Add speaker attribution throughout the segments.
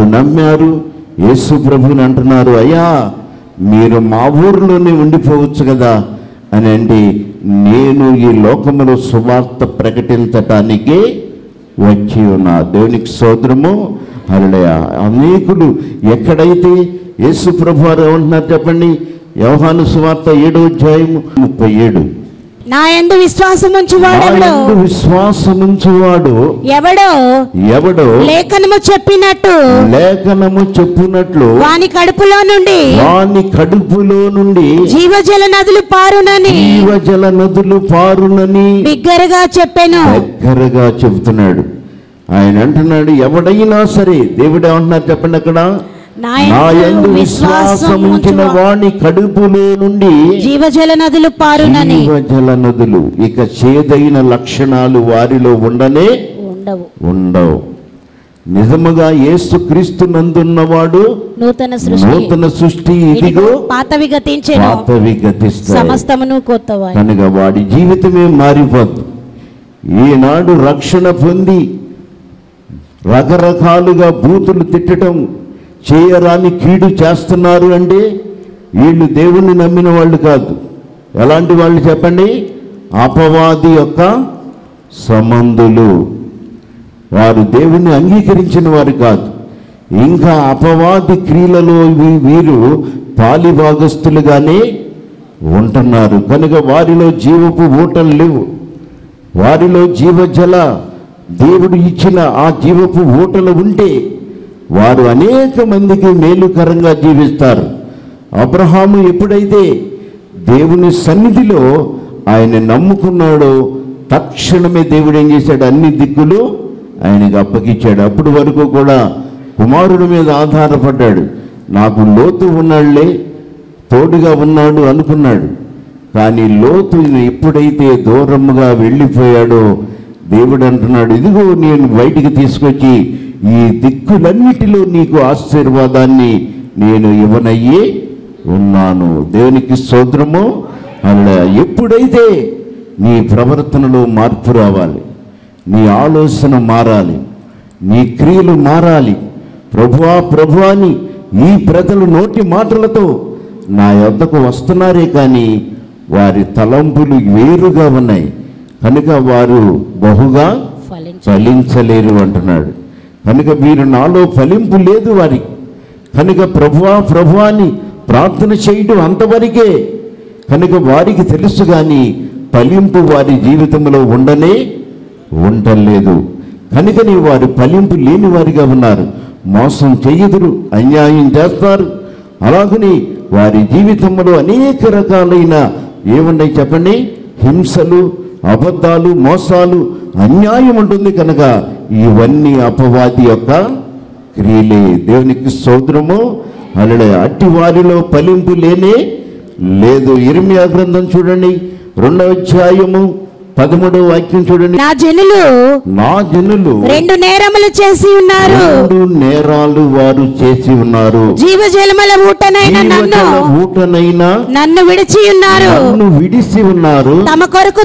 Speaker 1: వారు నమ్మారు. యేసు ప్రభుని అంటున్నారు, అయ్యా మీరు మా ఊరిలోనే ఉండిపోవచ్చు కదా అని అంటే, నేను ఈ లోకములో సువార్త ప్రకటించటానికి వచ్చి ఉన్నా. దేవునికి స్తోత్రము. హల్లెలూయా. అనేకులు ఎక్కడైతే యేసు ప్రభు వారు ఏమంటున్నారు చెప్పండి, యోహాను సువార్త 7:37,
Speaker 2: నా యందు విశ్వాసముంచువాడు ఎవడో లేఖనము చెప్పినట్లు వాని కడుపులో నుండి జీవజల నదులు పారునని బిగ్గరగా
Speaker 1: చెప్తున్నాడు. ఆయన అంటున్నాడు, ఎవడైనా సరే, దేవుడు ఏమంటున్నారు చెప్పండి అక్కడ, నా యందు విశ్వాసముంచిన వాని కడుపులో నుండి
Speaker 2: జీవజల నదులు పారునని.
Speaker 1: జీవజల నదులు. ఇక చేదైన లక్షణాలు వారిలో ఉండవు. నిజముగా యేసు క్రీస్తు నందున్నవాడు
Speaker 2: నూతన
Speaker 1: సృష్టి, ఇదిగో
Speaker 2: పాతవి
Speaker 1: గతిస్తాయి,
Speaker 2: సమస్తమును కొత్తవి.
Speaker 1: కనుక వాడి జీవితమే మారిపోద్దు. ఈనాడు రక్షణ పొంది రకరకాలుగా బూతులు తిట్టడం, చేయరాని కీడు చేస్తున్నారు అంటే వీళ్ళు దేవుణ్ణి నమ్మిన వాళ్ళు కాదు. ఎలాంటి వాళ్ళు చెప్పండి, అపవాది యొక్క సంబంధులు. వారు దేవుణ్ణి అంగీకరించిన వారు కాదు. ఇంకా అపవాది క్రియలలో వీరు పాలిభాగస్తులుగానే ఉంటున్నారు. కనుక వారిలో జీవపు ఊటలు లేవు. వారిలో జీవజల దేవుడు ఇచ్చిన ఆ జీవపు ఊటలు ఉంటే వారు అనేక మందికి మేలుకరంగా జీవిస్తారు. అబ్రహాము ఎప్పుడైతే దేవుని సన్నిధిలో ఆయన నమ్ముకున్నాడో తక్షణమే దేవుడు ఏం చేశాడు, అన్ని దిక్కులు ఆయనకు అప్పగించాడు. అప్పటి వరకు కూడా కుమారుడి మీద ఆధారపడ్డాడు. నాకు లోతు ఉన్నాడులే, తోడుగా ఉన్నాడు అనుకున్నాడు. కానీ లోతు ఎప్పుడైతే దూరముగా వెళ్ళిపోయాడో దేవుడు అంటున్నాడు, ఇదిగో నేను బయటికి తీసుకొచ్చి ఈ దిక్కులన్నిటిలో నీకు ఆశీర్వాదాన్ని నేను ఇవ్వనయ్యే ఉన్నాను. దేవునికి స్తోత్రము. అలా ఎప్పుడైతే నీ ప్రవర్తనలో మార్పు రావాలి, నీ ఆలోచన మారాలి, నీ క్రియలు మారాలి. ప్రభువా ప్రభువా అని ఈ ప్రజలు నోటి మాటలతో నా యొద్దకు వస్తున్నారే కానీ వారి తలంపులు వేరుగా ఉన్నాయి, కనుక వారు బహుగా ఫలించలేరు అంటున్నాడు. కనుక మీరు నాలో ఫలింపు లేదు వారికి. కనుక ప్రభువా ప్రభువా అని ప్రార్థన చేయడం అంతవరకే. కనుక వారికి తెలుసు కానీ ఫలింపు వారి జీవితంలో ఉండలేదు. కనుకని వారు ఫలింపు లేని వారిగా ఉన్నారు. మోసం చెయ్యదురు, అన్యాయం చేస్తారు. అలాగని వారి జీవితంలో అనేక రకాలైన ఏమున్నాయి చెప్పండి, హింసలు, అబద్ధాలు, మోసాలు, అన్యాయం ఉంటుంది. కనుక ఇవన్నీ అపవాది యొక్క క్రియలే. దేవునికి స్తోత్రము. హల్లెలూయా. అట్టి వారిలో ఫలింపు లేనే లేదు. ఇర్మియా గ్రంథం చూడండి, 2వ అధ్యాయము 13వ వాక్యం చూడండి.
Speaker 2: నా జనులు 2 నేరములు చేసి ఉన్నారు.
Speaker 1: 2 నేరాలు వారు చేసి ఉన్నారు.
Speaker 2: జీవజలముల ఊటనైన నన్ను విడిచి ఉన్నారు. తమ కొరకు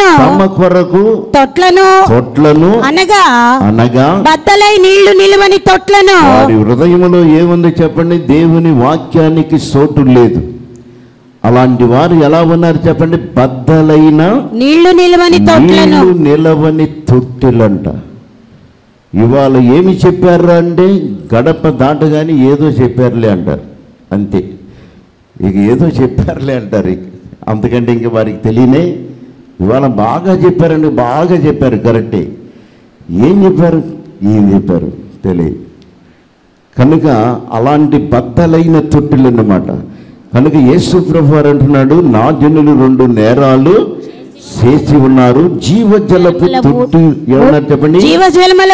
Speaker 2: తొట్లను అనగా బద్దలై నీళ్లు నిలువని తొట్లను.
Speaker 1: వారి హృదయములో ఏముంది చెప్పండి, దేవుని వాక్యానికి సోటు లేదు. అలాంటి వారు ఎలా ఉన్నారు చెప్పండి, బద్దలైన
Speaker 2: నీళ్లు నిలవని
Speaker 1: తొట్టెలంట. ఇవాళ ఏమి చెప్పారు అంటే, గడప దాటగాని ఏదో చెప్పారులే అంటారు, అంతే. ఇక ఏదో చెప్పారులే అంటారు. అంతకంటే ఇంక వారికి తెలియనే. ఇవాళ బాగా చెప్పారండి, బాగా చెప్పారు, కరెక్టే. ఏం చెప్పారు తెలియదు. కనుక అలాంటి బద్దలైన తొట్టెలు అన్నమాట. కనుక యేసు ప్రభు వారు అంటున్నాడు, నా జనులు 2 నేరాలు చేసి ఉన్నారు. జీవజలపు తొట్టి ఏమన్నారు చెప్పండి,
Speaker 2: జీవజల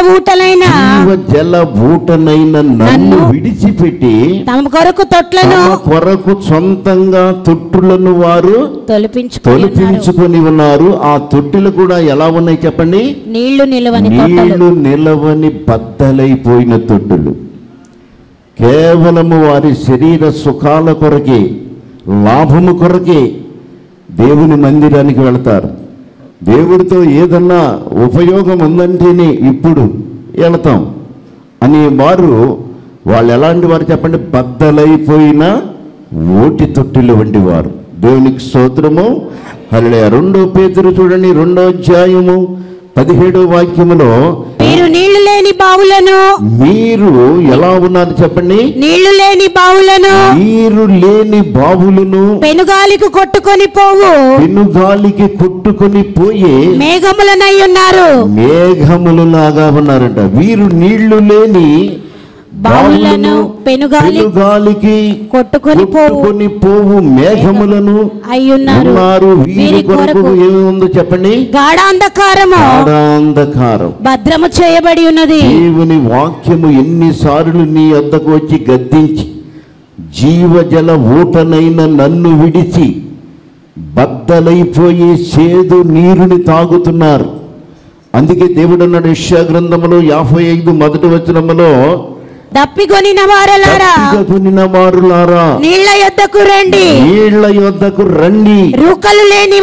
Speaker 1: ఊటనైన నన్ను విడిచిపెట్టి
Speaker 2: తమ
Speaker 1: కొరకు సొంతంగా తొట్టులను వారు తొలిపించుకొని ఉన్నారు. ఆ తొట్టిలు కూడా ఎలా ఉన్నాయి చెప్పండి,
Speaker 2: నీళ్లు
Speaker 1: నిలవని బద్దలైపోయిన తొట్టులు. కేవలము వారి శరీర సుఖాల కొరకే, లాభము కొరకే దేవుని మందిరానికి వెళతారు. దేవుడితో ఏదన్నా ఉపయోగం ఉందంటేనే ఇప్పుడు వెళతాం అనే వారు వాళ్ళు ఎలాంటి వారు చెప్పండి? బద్దలైపోయిన ఓటి తొట్టిలు వంటి వారు. దేవునికి స్తోత్రము. హల్లెలూయా. 2 పేతురు చూడండి, 2వ అధ్యాయము 17వ వాక్యములో,
Speaker 2: మీరు నీళ్లు లేని బావులను,
Speaker 1: మీరు ఎలా ఉన్నారు చెప్పండి?
Speaker 2: నీళ్లు లేని బావులను,
Speaker 1: నీరు లేని బావులను,
Speaker 2: పెనుగాలికి కొట్టుకొని పోవు
Speaker 1: పెనుగాలికి కొట్టుకొని పోయే
Speaker 2: మేఘములనై ఉన్నారు.
Speaker 1: మేఘములులాగా ఉన్నారంట. వీరు నీళ్లు లేని
Speaker 2: బావులను,
Speaker 1: పెనుగాలికి
Speaker 2: కొట్టుకొని
Speaker 1: పోవు మేఘములను
Speaker 2: అయ్యున్నారు.
Speaker 1: వీరి కొరకు ఏమి ఉందో చెప్పండి?
Speaker 2: గాఢాంధకారము భద్రము చేయబడి ఉన్నది.
Speaker 1: దేవుని వాక్యము ఎన్నిసార్లు నీ వద్దకు వచ్చి గద్దించి, జీవజల ఊటనైన నన్ను విడిచి బద్దలైపోయే చేదు నీరుని తాగుతున్నారు. అందుకే దేవుడు అన్నాడు యెషయా గ్రంథములో 55 మొదటి వచనములో,
Speaker 2: దప్పికొనిన వారలారా నీళ్ల యొద్దకు రండి,
Speaker 1: నీళ్ల యొద్దకు రండి.
Speaker 2: రూకలు లేని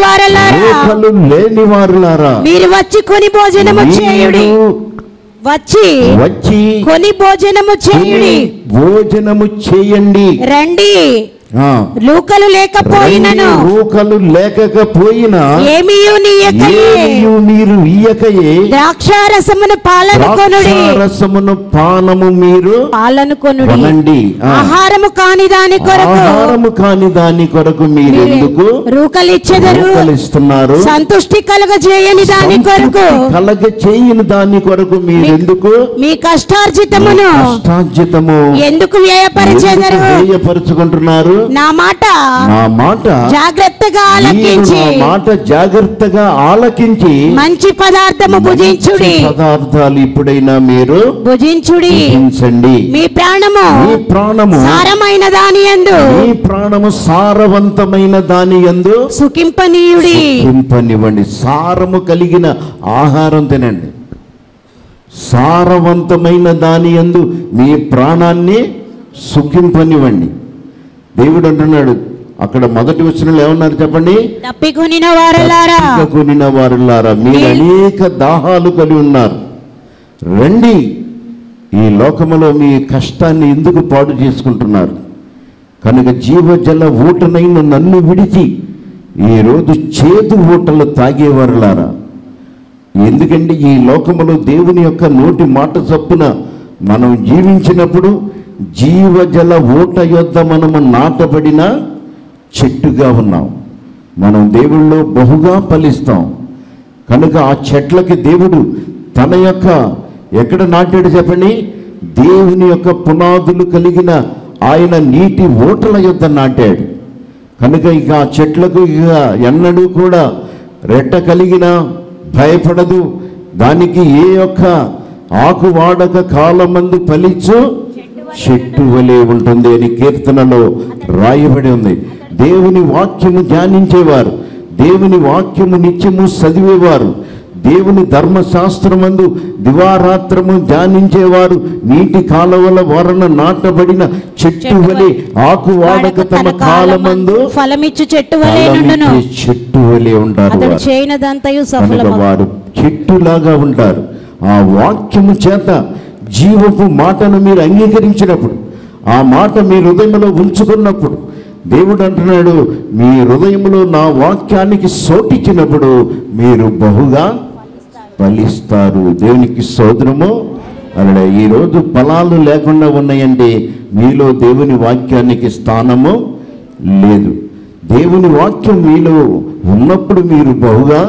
Speaker 2: వారలారా మీరు వచ్చి కొని భోజనము చేయుడి. వచ్చి కొని భోజనము చేయండి. రండి. రూకలు లేకపోయినా ఏమియు
Speaker 1: మీరు ఇయ్యకయే
Speaker 2: ద్రాక్షారసమును
Speaker 1: పానము మీరు
Speaker 2: కొనండి. ఆహారము కాని దాని కొరకు మీరు ఎందుకు
Speaker 1: రూకలిస్తున్నారు?
Speaker 2: సంతుష్టి కలగజేయని దాని కొరకు మీరు ఎందుకు మీ కష్టార్జితము ఎందుకు వ్యయపరచుకుంటున్నారు? నా మాట
Speaker 1: జాగ్రత్తగా ఆలకించి
Speaker 2: మంచి పదార్థము భుజించుడి.
Speaker 1: పదార్థాలు ఇప్పుడైనా మీరు
Speaker 2: భుజించుడి. మీ ప్రాణము సారమైన దాని యందు,
Speaker 1: మీ ప్రాణము సారవంతమైన దాని యందు సుఖింపనివ్వండి. సారము కలిగిన ఆహారం తినండి. సారవంతమైన దాని యందు మీ ప్రాణాన్ని సుఖింపనివ్వండి. దేవుడు అంటున్నాడు అక్కడ మొదటి వచనంలో ఏమన్నారు చెప్పండి?
Speaker 2: తప్పికొనిన వారలారా
Speaker 1: మీరు అనేక దాహాలు కలిగి ఉన్నారు, రండి. ఈ లోకములో మీ కష్టాన్ని ఎందుకు పాడు చేసుకుంటున్నారు? కనుక జీవజల ఊటనైన నన్ను విడిచి ఈరోజు చేదు ఊటలు తాగేవారులారా. ఎందుకంటే ఈ లోకములో దేవుని యొక్క నోటి మాట చొప్పున మనం జీవించినప్పుడు జీవజల ఊట యొద్ద మనము నాటబడిన చెట్టుగా ఉన్నాం. మనం దేవుళ్ళో బహుగా ఫలిస్తాం. కనుక ఆ చెట్లకి దేవుడు తన యొక్క ఎక్కడ నాటాడు చెప్పండి? దేవుని యొక్క పునాదులు కలిగిన ఆయన నీటి ఊటల యొద్ద నాటాడు. కనుక ఇక ఆ చెట్లకు ఇక ఎన్నడూ కూడా రెట్ట కలిగిన భయపడదు. దానికి ఏ యొక్క ఆకు వాడక కాలమందు ఫలించు చెట్టు వలె ఉంటుంది అని కీర్తనలో రాయబడి ఉంది. దేవుని వాక్యము ధ్యానించేవారు, దేవుని వాక్యము నిత్యము చదివేవారు, దేవుని ధర్మశాస్త్రమందు దివారాత్రము ధ్యానించేవారు నీటి కాలువల వరణ నాటబడిన చెట్టు వలె ఆకు వాడక తమ కాలమందు
Speaker 2: ఫలమిచ్చు చెట్టు
Speaker 1: వలె ఉంటారు. వారు చెట్టులాగా ఉంటారు. ఆ వాక్యము చేత జీవపు మాటను మీరు అంగీకరించినప్పుడు, ఆ మాట మీ హృదయంలో ఉంచుకున్నప్పుడు, దేవుడు అంటున్నాడు మీ హృదయంలో నా వాక్యానికి సోటిచ్చినప్పుడు మీరు బహుగా ఫలిస్తారు. దేవునికి స్తోత్రము. అలా ఈరోజు ఫలాలు లేకుండా ఉన్నాయంటే మీలో దేవుని వాక్యానికి స్థానము లేదు. దేవుని వాక్యం మీలో ఉన్నప్పుడు మీరు బహుగా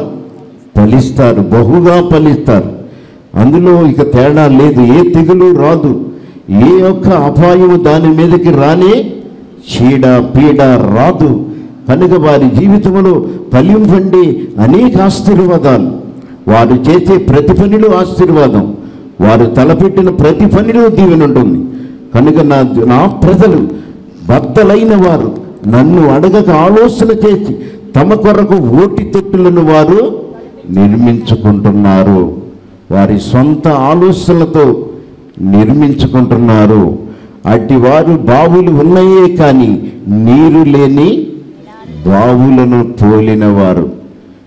Speaker 1: ఫలిస్తారు. అందులో ఇక తేడా లేదు. ఏ తెగులు రాదు, ఏ ఒక్క అపాయము దాని మీదకి రాని, చీడ పీడ రాదు. కనుక వారి జీవితంలో ఫలింపండి అనేక ఆశీర్వాదాలు. వారు చేసే ప్రతి పనిలో ఆశీర్వాదం, వారు తలపెట్టిన ప్రతి పనిలో దీవెన ఉంటుంది. కనుక నా ప్రజలు బద్దలైన వారు నన్ను అడగక ఆలోచన చేసి తమ కొరకు ఓటి తొట్టులను వారు నిర్మించుకుంటున్నారు. వారి సొంత ఆలోచనలతో నిర్మించుకుంటున్నారు. అట్టి వారు బావులు ఉన్నాయే కానీ నీరు లేని బావులను పోలినవారు.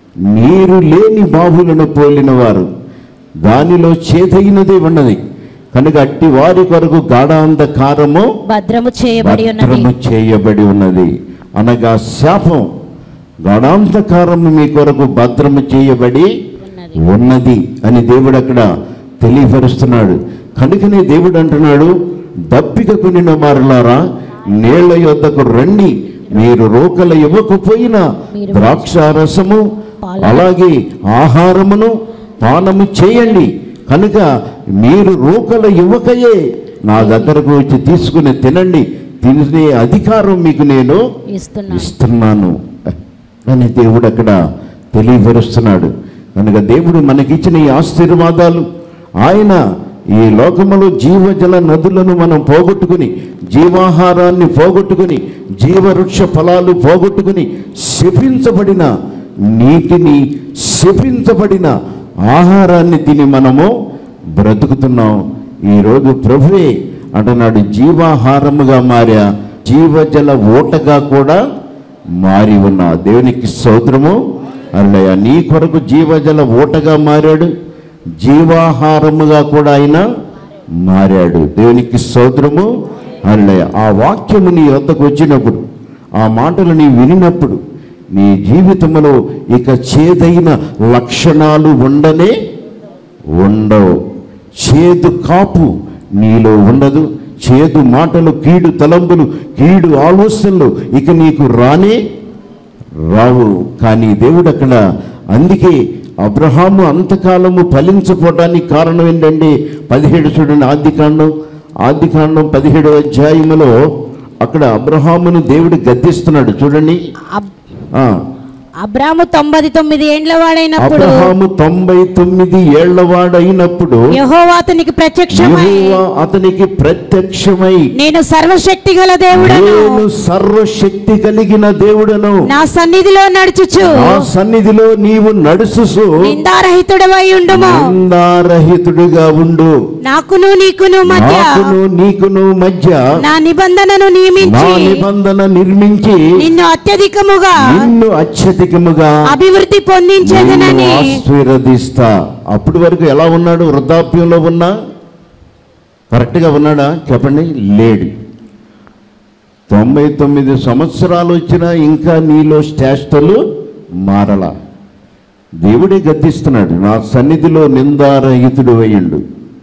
Speaker 1: నీరు లేని బావులను పోలినవారు. దానిలో చేదైనదే ఉన్నది, కనుక అట్టి వారి కొరకు గాఢాంధకారము
Speaker 2: భద్రము చేయబడి
Speaker 1: ఉన్నది. అనగా శాపం, గాఢాంధకారము మీ కొరకు భద్రము చేయబడి ఉన్నది అని దేవుడు అక్కడ తెలియపరుస్తున్నాడు. కనుకనే దేవుడు అంటున్నాడు, దప్పిక కొనిన వారులారా నీళ్ల యొద్దకు రండి, మీరు రోకల ఇవ్వకపోయినా ద్రాక్షారసము అలాగే ఆహారమును పానము చేయండి. కనుక మీరు రోకల ఇవ్వకయే నా దగ్గరకు వచ్చి తీసుకుని తినండి, తినే అధికారం మీకు నేను ఇస్తున్నాను అని దేవుడు అక్కడ తెలియపరుస్తున్నాడు. కనుక దేవుడు మనకిచ్చిన ఈ ఆశీర్వాదాలు, ఆయన ఈ లోకములో జీవజల నదులను మనం పోగొట్టుకుని, జీవాహారాన్ని పోగొట్టుకుని, జీవవృక్ష ఫలాలు పోగొట్టుకుని, శపించబడిన నీటిని, శపించబడిన ఆహారాన్ని తిని మనము బ్రతుకుతున్నాం. ఈరోజు ప్రభువే అంటున్నాడు, జీవాహారముగా మారా, జీవజల ఓటగా కూడా మారి ఉన్నా. దేవునికి స్తోత్రము. అల్లయ్య, నీ కొరకు జీవజల ఓటగా మారాడు, జీవాహారముగా కూడా ఆయన మారాడు. దేవునికి స్తోత్రము. అల్లయ్య, ఆ వాక్యము నీ వద్దకు వచ్చినప్పుడు, ఆ మాటలు నీ వినినప్పుడు నీ జీవితంలో ఇక చేదైన లక్షణాలు ఉండవు. చేదు కాపు నీలో ఉండదు. చేదు మాటలు, కీడు తలంపులు, కీడు ఆలోచనలు ఇక నీకు రావు. కానీ దేవుడు అక్కడ, అందుకే అబ్రహాము అంతకాలము ఫలించపోవడానికి కారణం ఏంటంటే 17 చూడండి, ఆదికాండం 17వ అధ్యాయములో అక్కడ అబ్రహామును దేవుడు గద్దిస్తున్నాడు చూడండి.
Speaker 2: అబ్రాము 99 ఏండ్ల వాడైనప్పుడు
Speaker 1: యెహోవా అతనికి ప్రత్యక్షమై
Speaker 2: నేను సర్వశక్తి
Speaker 1: కలిగిన దేవుడను
Speaker 2: నా సన్నిధిలో
Speaker 1: నీవు నడుచుచు నిందారహితుడిగా ఉండు.
Speaker 2: నాకును నీకును మధ్య నా నిబంధన
Speaker 1: నిర్మించి
Speaker 2: నిన్ను అత్యధికముగా అభివృద్ధి పొందించేదనని
Speaker 1: ఆశీర్వదిస్తా. అప్పటి వరకు ఎలా ఉన్నాడు? వృద్ధాప్యంలో ఉన్నా కరెక్ట్గా ఉన్నాడా చెప్పండి? లేడు. 99 సంవత్సరాలు వచ్చినా ఇంకా నీలో చేష్టలు మారలా. దేవుడే గద్దిస్తున్నాడు, నా సన్నిధిలో నిందారహితుడు అయ్యిండు,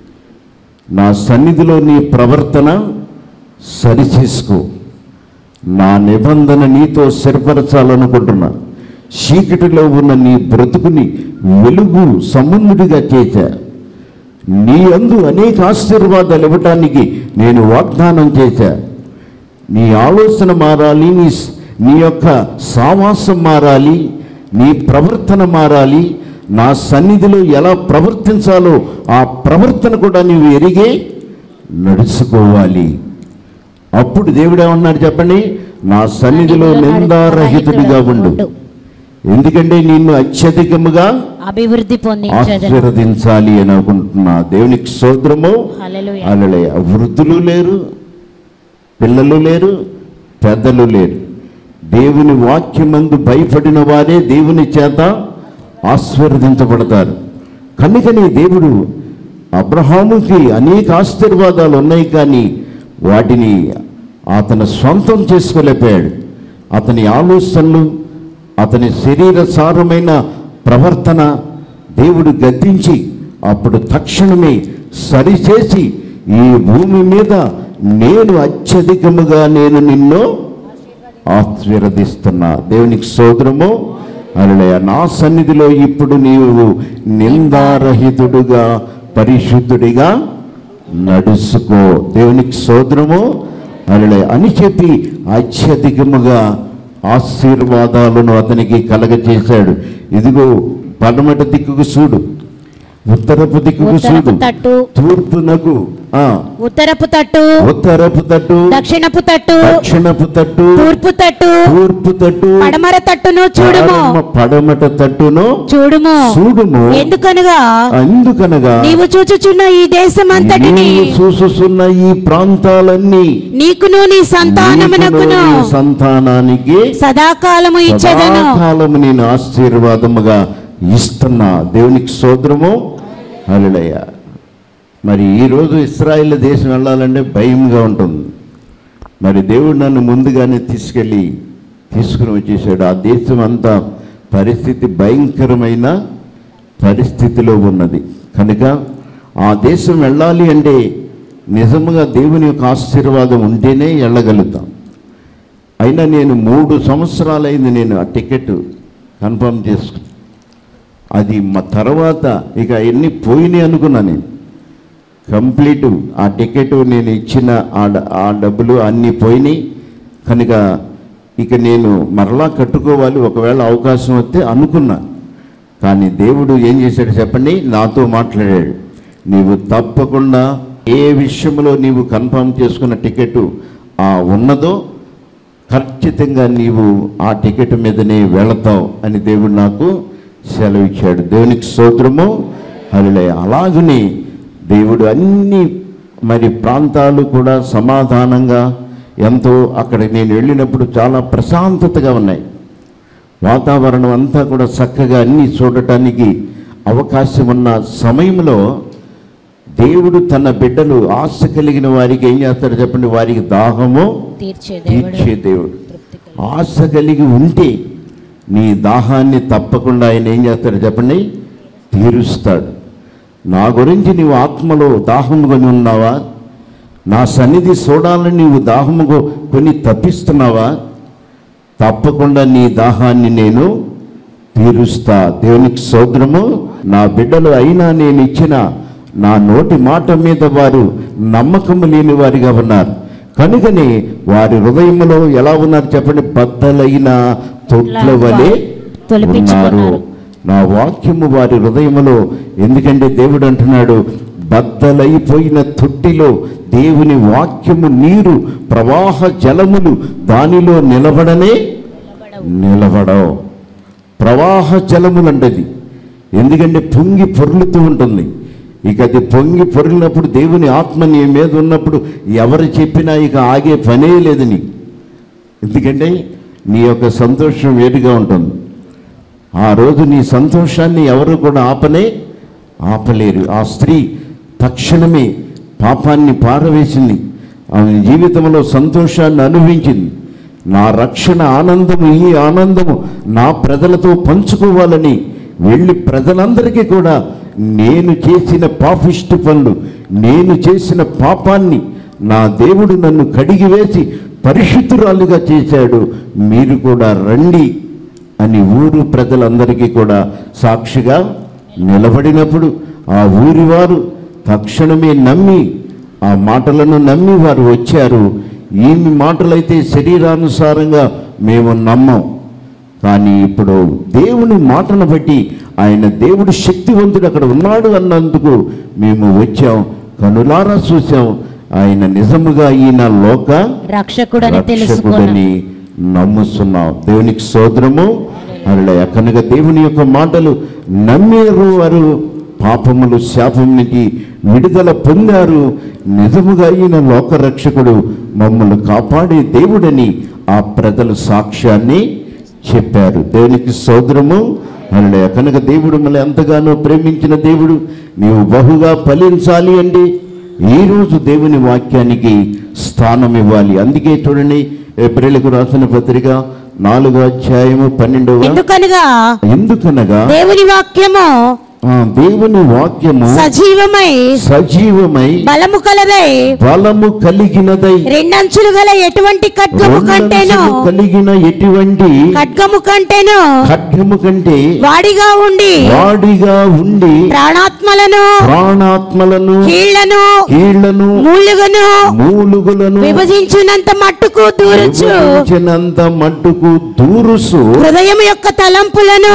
Speaker 1: నా సన్నిధిలో నీ ప్రవర్తన సరిచేసుకో, నా నిబంధన నీతో స్థిరపరచాలనుకుంటున్నా, చీకటిలో ఉన్న నీ బ్రతుకుని వెలుగు సంబంధుడిగా చేశా, నీ అందు అనేక ఆశీర్వాదాలు ఇవ్వటానికి నేను వాగ్దానం చేశా. నీ ఆలోచన మారాలి, నీ యొక్క సావాసం మారాలి, నీ ప్రవర్తన మారాలి, నా సన్నిధిలో ఎలా ప్రవర్తించాలో ఆ ప్రవర్తన కూడా నీవు ఎరిగే నడుచుకోవాలి. అప్పుడు దేవుడు ఏమన్నాడు చెప్పండి? నా సన్నిధిలో నిందారహితుడిగా ఉండు, ఎందుకంటే నిన్ను అత్యధికముగా
Speaker 2: అభివృద్ధి
Speaker 1: ఆశీర్వదించాలి అని అనుకుంటున్నా. దేవునికి స్తోత్రము. హల్లెలూయా. వృద్ధులు లేరు, పిల్లలు లేరు, పెద్దలు లేరు. దేవుని వాక్యమందు భయపడిన వారే దేవుని చేత ఆశీర్వదించబడతారు. కనుకని దేవుడు అబ్రహాముకి అనేక ఆశీర్వాదాలు ఉన్నాయి, కానీ వాటిని అతను సొంతం చేసుకోలేకపోయాడు. అతని ఆలోచనలు, అతని శరీర సారమైన ప్రవర్తన దేవుడు గద్దించి అప్పుడు తక్షణమే సరిచేసి, ఈ భూమి మీద నేను అత్యధికముగా నిన్ను ఆశీర్వదిస్తున్నా. దేవునికి స్తోత్రము. హల్లెలూయా. నా సన్నిధిలో ఇప్పుడు నీవు నిందారహితుడుగా పరిశుద్ధుడిగా నడుచుకో. దేవునికి స్తోత్రము. హల్లెలూయా అని చెప్పి అత్యధికముగా ఆశీర్వాదాలను అతనికి కలగచేశాడు. ఇదిగో పడమటి దిక్కుకు చూడు, ఉత్తరపు దిక్కుకు చూడు, తూర్పునకు
Speaker 2: ఉత్తరపు తట్టు, దక్షిణపు తట్టు, తూర్పు తట్టు, పడమర తట్టును
Speaker 1: పడమట తట్టును చూడుము.
Speaker 2: ఎందుకనగా నీవు చూచుచున్న ఈ దేశమంతటిని,
Speaker 1: చూసుచున్న ఈ ప్రాంతాలన్నీ
Speaker 2: నీకును నీ
Speaker 1: సంతానానికి
Speaker 2: సదాకాలము ఇచ్చేదను.
Speaker 1: సదాకాలము నేను ఆశీర్వాదముగా ఇస్తున్నా. దేవునికి స్తోత్రము. హల్లెలూయా. మరి ఈరోజు ఇశ్రాయేల్ దేశం వెళ్ళాలంటే భయంగా ఉంటుంది. మరి దేవుడు నన్ను ముందుగానే తీసుకుని వచ్చేసాడు. ఆ దేశం అంతా పరిస్థితి భయంకరమైన పరిస్థితిలో ఉన్నది. కనుక ఆ దేశం వెళ్ళాలి అంటే నిజముగా దేవుని యొక్క ఆశీర్వాదం ఉంటేనే వెళ్ళగలుగుతాం. అయినా నేను 3 సంవత్సరాలైంది నేను ఆ టికెట్ కన్ఫర్మ్ చేసుకుని. అది మా తర్వాత ఇక ఎన్ని పోయినాయి అనుకున్నా. నేను కంప్లీట్ ఆ టికెట్ నేను ఇచ్చిన ఆ డబ్బులు అన్నీ పోయినాయి. కనుక ఇక నేను మరలా కట్టుకోవాలి ఒకవేళ అవకాశం వస్తే అనుకున్నా. కానీ దేవుడు ఏం చేశాడు చెప్పండి, నాతో మాట్లాడాడు. నీవు తప్పకుండా ఏ విషయంలో నీవు కన్ఫర్మ్ చేసుకున్న టికెట్ ఉన్నదో ఖచ్చితంగా నీవు ఆ టికెట్ మీదనే వెళతావు అని దేవుడు నాకు సెలవు ఇచ్చాడు. దేవునికి స్తోత్రము. హల్లెలూయా. అలాగనే దేవుడు అన్ని మరి ప్రాంతాలు కూడా సమాధానంగా ఎంతో అక్కడ నేను వెళ్ళినప్పుడు చాలా ప్రశాంతతగా ఉన్నాయి. వాతావరణం అంతా కూడా చక్కగా అన్నీ చూడటానికి అవకాశం ఉన్న సమయంలో దేవుడు తన బిడ్డలు ఆశ కలిగిన వారికి ఏం చేస్తాడు చెప్పండి, వారికి దాహము తీర్చే దేవుడు. ఆశ కలిగి ఉంటే నీ దాహాన్ని తప్పకుండా ఆయన ఏం చేస్తాడు చెప్పండి, తీరుస్తాడు. నా గురించి నీవు ఆత్మలో దాహముకొని ఉన్నావా? నా సన్నిధి చూడాలని నీవు దాహము కొని తప్పిస్తున్నావా? తప్పకుండా నీ దాహాన్ని నేను తీరుస్తా. దేవునికి స్తోత్రము. నా బిడ్డలు అయినా నేను ఇచ్చిన నా నోటి మాట మీద వారు నమ్మకము లేని వారిగా ఉన్నారు. కనుకనే వారి హృదయంలో ఎలా ఉన్నారు చెప్పండి, బద్దలైన తొట్ల వలె ఉన్నారు. నా వాక్యము వారి హృదయములో, ఎందుకంటే దేవుడు అంటున్నాడు, బద్దలైపోయిన తొట్టిలో దేవుని వాక్యము నీరు ప్రవాహ జలములు దానిలో నిలబడవు. ప్రవాహ జలములు అంటది. ఎందుకంటే పొంగి పొర్లుతూ ఉంటుంది. ఇక అది పొంగి పొరిగినప్పుడు దేవుని ఆత్మ నీ మీద ఉన్నప్పుడు ఎవరు చెప్పినా ఇక ఆగే పనే లేదు నీకు. ఎందుకంటే నీ యొక్క సంతోషం వేరుగా ఉంటుంది. ఆ రోజు నీ సంతోషాన్ని ఎవరు కూడా ఆపలేరు. ఆ స్త్రీ తక్షణమే పాపాన్ని పారవేసింది. ఆమె జీవితంలో సంతోషాన్ని అనుభవించింది. నా రక్షణ ఆనందము, ఈ ఆనందము నా ప్రజలతో పంచుకోవాలని వెళ్ళి ప్రజలందరికీ కూడా నేను చేసిన పాపిష్టి పనులు, నేను చేసిన పాపాన్ని నా దేవుడు నన్ను కడిగివేసి పరిశుద్ధురాలుగా చేశాడు, మీరు కూడా రండి అని ఊరు ప్రజలందరికీ కూడా సాక్షిగా నిలబడినప్పుడు ఆ ఊరి వారు తక్షణమే నమ్మి, ఆ మాటలను నమ్మి వారు వచ్చారు. ఈమె మాటలైతే శరీరానుసారంగా మేము నమ్మం, కానీ ఇప్పుడు దేవుని మాటను బట్టి ఆయన దేవుడు శక్తివంతుడు అక్కడ ఉన్నాడు అన్నందుకు మేము వచ్చాం, కనులారా చూసాం. ఆయన నిజముగా ఈయన లోక రక్షకుడని నమ్ముతున్నాం. దేవునికి స్తోత్రము. హల్లెలూయా. కనుక దేవుని యొక్క మాటలు నమ్మేరు వారు పాపములు శాపం నుంచి విడుదల పొందారు. నిజముగా ఈయన లోకరక్షకుడు, మమ్మల్ని కాపాడే దేవుడని ఆ ప్రజలు సాక్ష్యాన్ని చెప్పారు. దేవునికి స్తోత్రము. హల్లెలూయా. కనుక దేవుడు మళ్ళీ ఎంతగానో ప్రేమించిన దేవుడు, నీవు బహుగా ఫలించాలి అంటే ఈరోజు దేవుని వాక్యానికి స్థానం ఇవ్వాలి. అందుకే చూడండి, ఏప్రిల్కు రాసిన పత్రిక 4వ అధ్యాయము 12వ, ఎందుకనగా దేవుని వాక్యము సజీవమై బలము కలిగినదై
Speaker 2: రెండంచులు గల ఎటువంటి ఖడ్గము
Speaker 1: కలిగిన ఎటువంటి ఖడ్గము కంటే వాడిగా ఉండి ప్రాణాత్మలను కీళ్లను మూలుగులను
Speaker 2: విభజించినంత మట్టుకు
Speaker 1: దూరుచు
Speaker 2: హృదయం యొక్క తలంపులను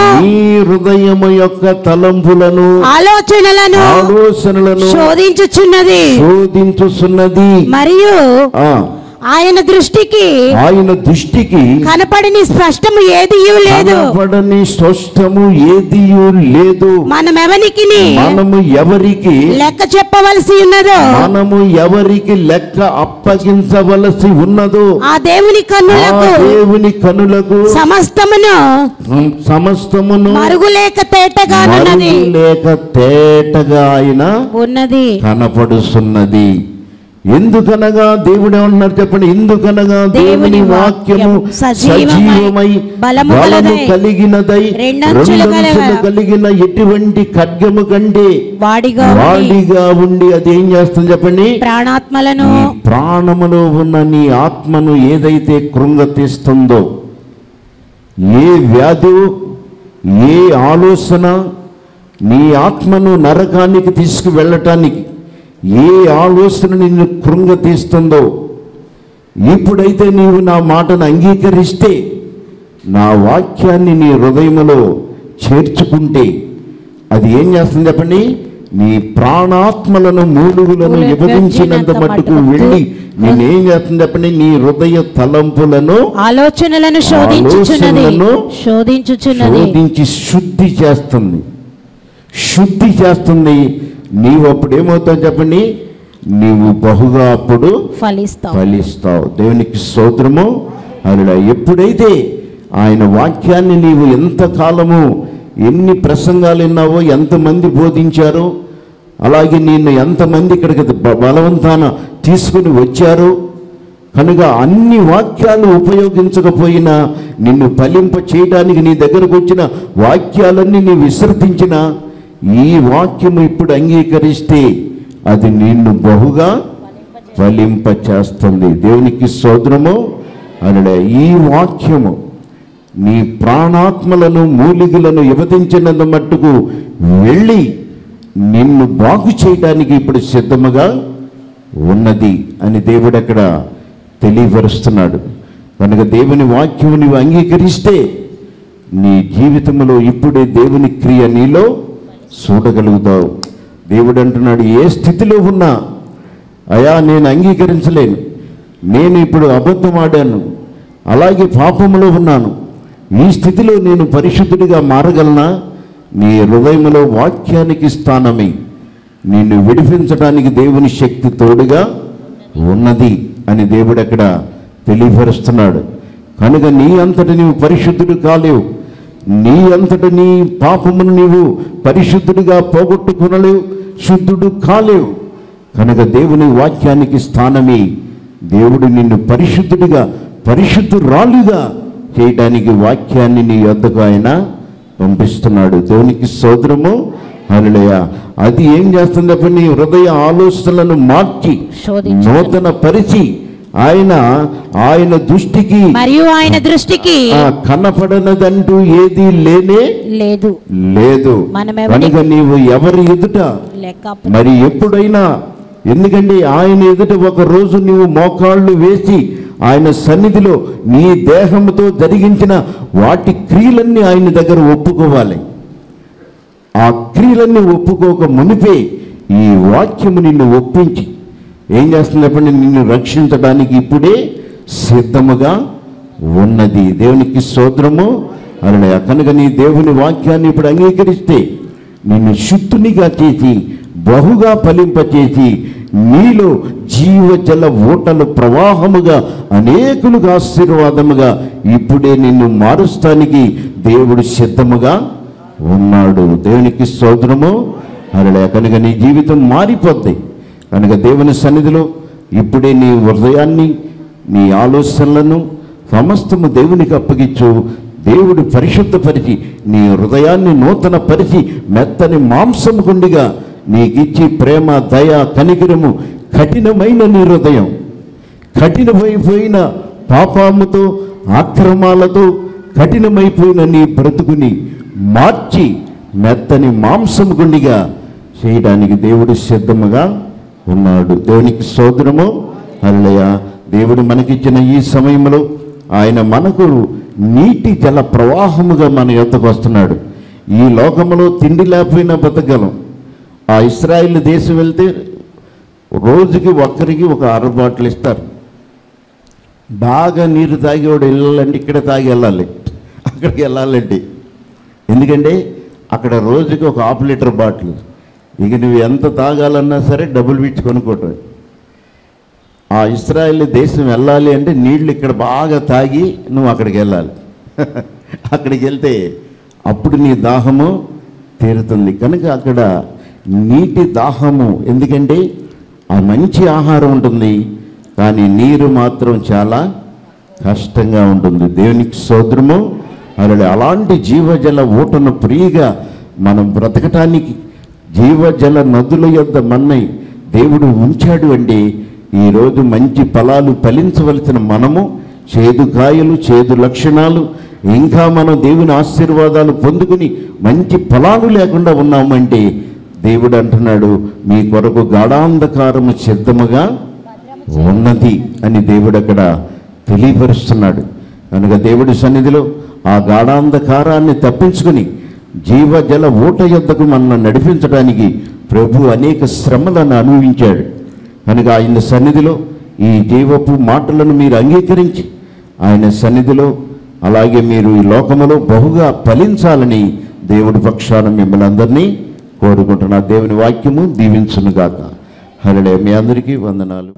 Speaker 2: ఆలోచనలను శోధించుచున్నది.
Speaker 1: మరియు
Speaker 2: ఆయన దృష్టికి కనపడని స్పష్టము ఏదియూ లేదు.
Speaker 1: కనపడని స్పష్టము ఏదియూ లేదు.
Speaker 2: మనము ఎవరికి లెక్క చెప్పవలసి ఉన్నదో,
Speaker 1: మనము ఎవరికి లెక్క అప్పగించవలసి ఉన్నదో
Speaker 2: ఆ దేవుని కన్నులకు సమస్తమును మరుగులేక తేటగా ఆయన ఉన్నది కనపడుతున్నది.
Speaker 1: ఎందుకనగా దేవుడు ఏమన్నారు చెప్పండి? ఎందుకనగా దేవుని వాక్యము సజీవమై బలము కలిగినదై రెండంచులు కలిగిన ఎటువంటి ఖడ్గము కంటే వాడిగా ఉండి అది ఏం చేస్తుంది చెప్పండి? ప్రాణములో ఉన్న నీ ఆత్మను ఏదైతే కృంగతీస్తుందో, ఏ వ్యాధి, ఏ ఆలోచన నీ ఆత్మను నరకానికి తీసుకువెళ్ళటానికి ఏ ఆలోచన నిన్ను కృంగతీస్తుందో, ఇప్పుడైతే నీవు నా మాటను అంగీకరిస్తే, నా వాక్యాన్ని నీ హృదయములో చేర్చుకుంటే, అది ఏం చేస్తుంది చెప్పండి? నీ ప్రాణాత్మలను మూలుగులను విభజించినంత మట్టుకు వెళ్ళి నేనేం చేస్తుంది చెప్పండి? నీ హృదయ తలంపులను
Speaker 2: ఆలోచనలను
Speaker 1: శోధించి శుద్ధి చేస్తుంది. నీవు అప్పుడు ఏమవుతావు చెప్పండి? నీవు బహుగా అప్పుడు ఫలిస్తావు. దేవునికి స్తోత్రము. అలా ఎప్పుడైతే ఆయన వాక్యాన్ని నీవు ఎంతకాలము ఎన్ని ప్రసంగాలు విన్నావో, ఎంతమంది బోధించారో, అలాగే నిన్ను ఎంతమంది ఇక్కడికి బలవంతాన తీసుకుని వచ్చారో, కనుక అన్ని వాక్యాలు ఉపయోగించకపోయినా నిన్ను ఫలింప చేయడానికి నీ దగ్గరకు వచ్చిన వాక్యాలన్నీ నీవు విసర్జించిన ఈ వాక్యము ఇప్పుడు అంగీకరిస్తే అది నిన్ను బహుగా ఫలింప చేస్తుంది. దేవునికి స్తోత్రము. అలా ఈ వాక్యము నీ ప్రాణాత్మలను మూలికలను విభజించినంత మట్టుకు వెళ్ళి నిన్ను బాగు చేయడానికి ఇప్పుడు సిద్ధముగా ఉన్నది అని దేవుడు అక్కడ తెలియపరుస్తున్నాడు. కనుక దేవుని వాక్యము నీవు అంగీకరిస్తే నీ జీవితంలో ఇప్పుడే దేవుని క్రియ నీలో చూడగలుగుతావు. దేవుడు అంటున్నాడు, ఏ స్థితిలో ఉన్నా అయా నేను అంగీకరించలేను, నేను ఇప్పుడు అబద్ధం ఆడాను, అలాగే పాపములో ఉన్నాను, ఈ స్థితిలో నేను పరిశుద్ధుడిగా మారగలనా? నీ హృదయంలో వాక్యానికి స్థానమై నిన్ను విడిపించడానికి దేవుని శక్తి తోడుగా ఉన్నది అని దేవుడు అక్కడ తెలియపరుస్తున్నాడు. కనుక నీ అంతట నీవు పరిశుద్ధుడు కాలేవు, నీ అంతట నీ పాపమును నీవు పరిశుద్ధుడిగా పోగొట్టుకునలేవు, శుద్ధుడు కాలేవు. కనుక దేవుని వాక్యానికి స్థానమే దేవుడు నిన్ను పరిశుద్ధుడిగా పరిశుద్ధురాలుగా చేయడానికి వాక్యాన్ని నీ యొద్దకు ఆయన పంపిస్తున్నాడు. దేవునికి స్తోత్రము. హల్లెలూయా. అది ఏం చేస్తుంది అప్పుడు? నీ హృదయ ఆలోచనలను మార్చి నూతన పరిచి ఆయన దృష్టికి
Speaker 2: మరియు ఆయన దృష్టికి
Speaker 1: కనపడనదంటూ ఏది లేనే లేదు. కనుక నీవు ఎవరి ఎదుట మరి ఎప్పుడైనా, ఎందుకంటే ఆయన ఎదుట ఒక రోజు నీవు మోకాళ్ళు వేసి ఆయన సన్నిధిలో నీ దేహంతో జరిగించిన వాటి క్రియలన్నీ ఆయన దగ్గర ఒప్పుకోవాలి. ఆ క్రియలన్నీ ఒప్పుకోక మునిపే ఈ వాక్యము నిన్ను ఒప్పించి ఏం చేస్తున్నప్పుడు నిన్ను రక్షించడానికి ఇప్పుడే సిద్ధముగా ఉన్నది. దేవునికి స్తోత్రము. అలా కనుక నీ దేవుని వాక్యాన్ని ఇప్పుడు అంగీకరిస్తే నిన్ను శుద్ధునిగా చేసి బహుగా ఫలింపచేసి నీలో జీవజల ఊటలు ప్రవాహముగా అనేకులుగా ఆశీర్వాదముగా ఇప్పుడే నిన్ను మారుస్తానికి దేవుడు సిద్ధముగా ఉన్నాడు. దేవునికి స్తోత్రము. అలా కనుక నీ జీవితం మారిపోద్ది. కనుక దేవుని సన్నిధిలో ఇప్పుడే నీ హృదయాన్ని, నీ ఆలోచనలను సమస్తము దేవునికి అప్పగించు. దేవుడు పరిశుద్ధపరిచి నీ హృదయాన్ని నూతన పరిచి మెత్తని మాంసము గుండిగా నీకిచ్చి ప్రేమ, దయ, కనికరము, కఠినమైన నీ హృదయం, కఠినమైపోయిన పాపముతో అక్రమాలతో కఠినమైపోయిన నీ బ్రతుకుని మార్చి మెత్తని మాంసము గుండిగా చేయడానికి దేవుడు సిద్ధముగా ఉన్నాడు. దేవునికి స్తోత్రము. హల్లెలూయా. దేవుడు మనకిచ్చిన ఈ సమయంలో ఆయన మనకు నీటి జల ప్రవాహముగా మన యొద్దకు వస్తున్నాడు. ఈ లోకంలో తిండి లేకపోయినా బతకగలం. ఆ ఇశ్రాయేలు దేశం వెళ్తే రోజుకి ఒక్కరికి ఒక 6 బాటిల్ ఇస్తారు. బాగా నీరు తాగేవాడు వెళ్ళాలంటే ఇక్కడ తాగి వెళ్ళాలి, అక్కడికి వెళ్ళాలండి. ఎందుకంటే అక్కడ రోజుకి ఒక 1/2 లీటర్ బాటిల్. ఇక నువ్వు ఎంత తాగాలన్నా సరే డబ్బులు పెట్టి కొనుక్కోవటం. ఆ ఇశ్రాయేల్ దేశం వెళ్ళాలి అంటే నీళ్లు ఇక్కడ బాగా తాగి నువ్వు అక్కడికి వెళ్ళాలి. అక్కడికి వెళ్తే అప్పుడు నీ దాహము తీరుతుంది. కనుక అక్కడ నీటి దాహము, ఎందుకంటే ఆ మంచి ఆహారం ఉంటుంది, కానీ నీరు మాత్రం చాలా కష్టంగా ఉంటుంది. దేవునికి స్తోత్రము. అలాంటి జీవజల ఊటను ఫ్రీగా మనం బ్రతకటానికి జీవజల నదుల యొద్ద మన్నై దేవుడు ఉంచాడు అంటే ఈరోజు మంచి ఫలాలు ఫలించవలసిన మనము చేదు కాయలు, చేదు లక్షణాలు, ఇంకా మనం దేవుని ఆశీర్వాదాలు పొందుకుని మంచి ఫలాలు లేకుండా ఉన్నామంటే దేవుడు అంటున్నాడు, మీ కొరకు గాఢాంధకారము సిద్ధముగా ఉన్నది అని దేవుడు అక్కడ తెలియపరుస్తున్నాడు. కనుక దేవుడి సన్నిధిలో ఆ గాఢాంధకారాన్ని తప్పించుకుని జీవజల ఊట యొద్దకు మనల్ని నడిపించడానికి ప్రభు అనేక శ్రమలను అనుభవించాడు. కనుక ఆయన సన్నిధిలో ఈ జీవపు మాటలను మీరు అంగీకరించి ఆయన సన్నిధిలో అలాగే మీరు ఈ లోకములో బహుగా ఫలించాలని దేవుడి పక్షాన మిమ్మల్ని అందరినీ కోరుకుంటున్నా. దేవుని వాక్యము దీవించునుగాక. హల్లెలూయా. మీ అందరికీ వందనాలు.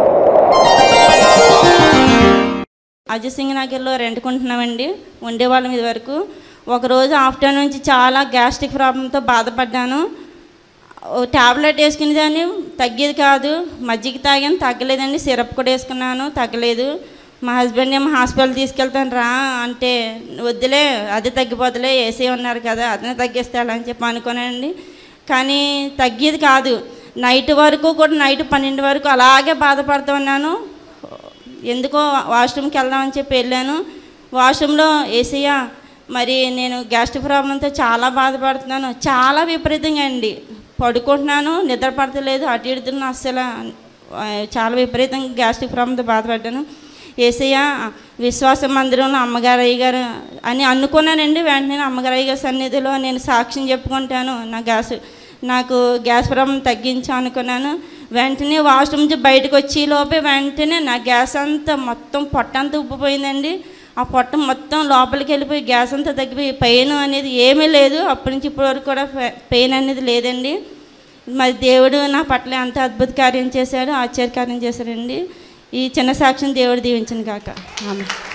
Speaker 3: అజయ్ సింగ్ నగర్లో రెంట్కుంటున్నామండి. ఉండేవాళ్ళం ఇది వరకు. ఒకరోజు ఆఫ్టర్నూన్ నుంచి చాలా గ్యాస్ట్రిక్ ప్రాబ్లంతో బాధపడ్డాను. ట్యాబ్లెట్ వేసుకునే దాన్ని తగ్గేది కాదు. మజ్జిగ తాగాను, తగ్గలేదండి. సిరప్ కూడా వేసుకున్నాను, తగ్గలేదు. మా హస్బెండ్ ఏమో హాస్పిటల్ తీసుకెళ్తాను రా అంటే, వద్దులే అదే తగ్గిపోతులే, ఏసీ ఉన్నారు కదా అతనే తగ్గిస్తాడని చెప్పి అనుకున్నానండి. కానీ తగ్గేది కాదు. నైట్ వరకు కూడా, నైట్ 12 వరకు అలాగే బాధపడుతూ ఉన్నాను. ఎందుకో వాష్రూమ్కి వెళ్దామని చెప్పి వెళ్ళాను. వాష్రూమ్లో ఏసయ్యా, మరి నేను గ్యాస్ట్రిక్ ప్రాబ్లంతో చాలా బాధపడుతున్నాను, చాలా విపరీతంగా అండి. పడుకుంటున్నాను, నిద్ర పడతలేదు, అటు ఇడుతున్నాను, అస్సలు చాలా విపరీతంగా గ్యాస్ట్రిక్ ప్రాబ్లంతో బాధపడ్డాను. ఏసయ్య విశ్వాస మందిరంలో అమ్మగారు అయ్యగారు అని అనుకున్నానండి. వెంటనే అమ్మగారు అయ్యగారు సన్నిధిలో నేను సాక్ష్యం చెప్పుకుంటాను, నాకు గ్యాస్ ప్రాబ్లం తగ్గించా అనుకున్నాను. వెంటనే వాష్రూమ్ నుంచి బయటకు వచ్చి లోపే వెంటనే నా గ్యాస్ అంతా మొత్తం పొట్టంతా ఉబ్బిపోయిందండి. ఆ పొట్ట మొత్తం లోపలికి వెళ్ళిపోయి గ్యాస్ అంతా తగ్గిపోయి పెయిన్ అనేది ఏమీ లేదు. అప్పటి నుంచి ఇప్పటి వరకు కూడా పెయిన్ అనేది లేదండి. మరి దేవుడు నా పట్ల ఎంత అద్భుత కార్యం చేశాడు, ఆశ్చర్య కార్యం చేశాడండి. ఈ చిన్న సాక్ష్యం దేవుడు దీవించను కాక. ఆమె